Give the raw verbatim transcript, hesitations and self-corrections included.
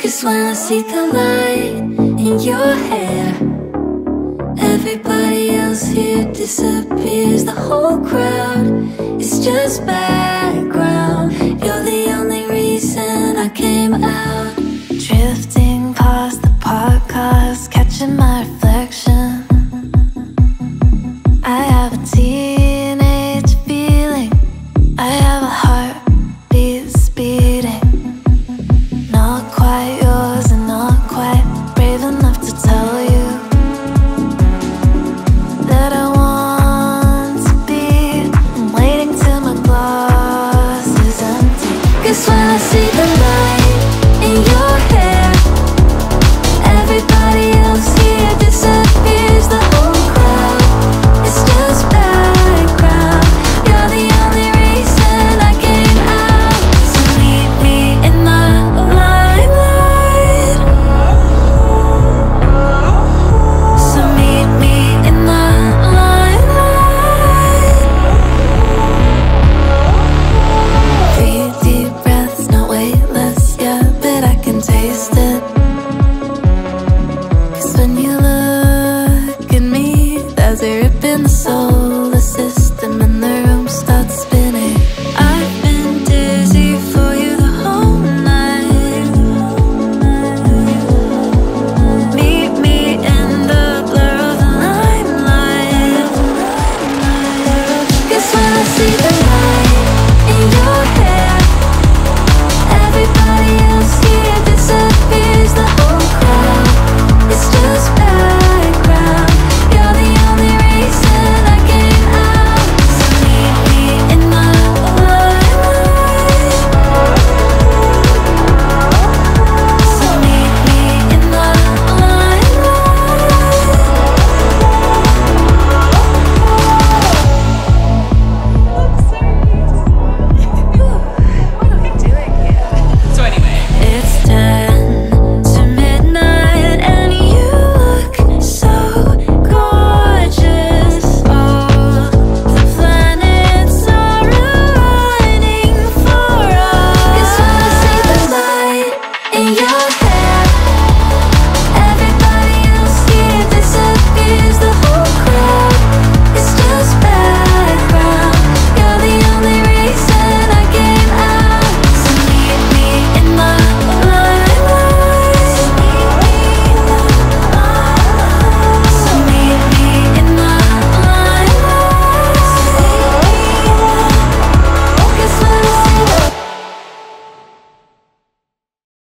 'Cause when I see the light in your hair, everybody else here disappears. The whole crowd is just background. You're the only reason I came out. Drifting past the park cars, catching my